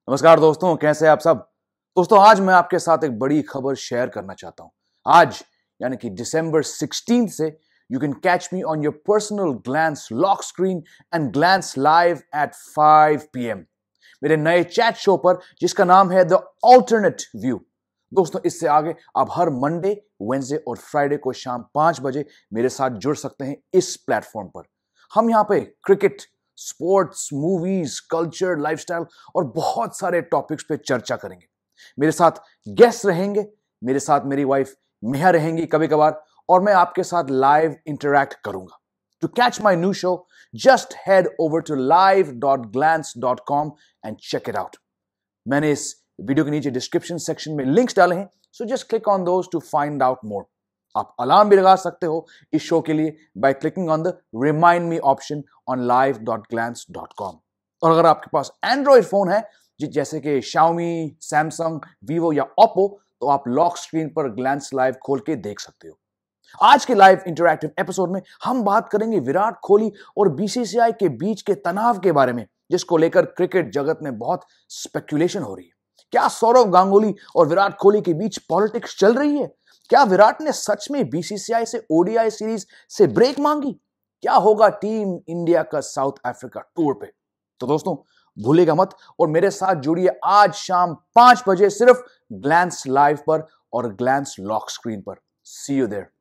नमस्कार दोस्तों, कैसे हैं आप सब। दोस्तों, आज मैं आपके साथ एक बड़ी खबर शेयर करना चाहता हूं। आज यानी कि December 16 से you can catch me on your personal Glance lock screen and Glance live at 5 PM मेरे नए चैट शो पर, जिसका नाम है द ऑल्टरनेट व्यू। दोस्तों, इससे आगे आप हर मंडे, वेडनेसडे और फ्राइडे को शाम 5 बजे मेरे साथ जुड़ सकते हैं इस प्लेटफॉर्म पर। हम यहां पे cricket, sports, movies, culture, lifestyle और बहुत सारे टॉपिक्स पे चर्चा करेंगे। मेरे साथ गेस्ट रहेंगे, मेरे साथ मेरी वाइफ नेहा रहेंगी कभी कभार, और मैं आपके साथ लाइव इंटरैक्ट करूंगा। To catch my new show, just head over to live.glance.com and check it out. मैंने इस वीडियो के नीचे डिस्क्रिप्शन सेक्शन में लिंक्स डाले हैं, so just click on those to find out more. आप अलार्म भी लगा सकते हो इस शो के लिए by clicking on the remind me option on live.glance.com। और अगर आपके पास एंड्रॉइड फोन है जैसे कि Xiaomi, Samsung, Vivo या Oppo, तो आप लॉक स्क्रीन पर ग्लैंस लाइव खोल के देख सकते हो। आज के लाइव इंटरैक्टिव एपिसोड में हम बात करेंगे विराट कोहली और BCCI के बीच के तनाव के बारे में, जिसको लेकर क्रिकेट जगत में बहुत स्पेकुलेशन हो रही है। क्या सौरव गांगुली और विराट कोहली के बीच पॉलिटिक्स चल रही है? क्या विराट ने सच में BCCI से ODI सीरीज से ब्रेक मांगी? क्या होगा टीम इंडिया का साउथ अफ्रीका टूर पे? तो दोस्तों, भूलिएगा मत और मेरे साथ जुड़िए आज शाम 5 बजे सिर्फ ग्लैंस लाइव पर और ग्लैंस लॉक स्क्रीन पर। See you there.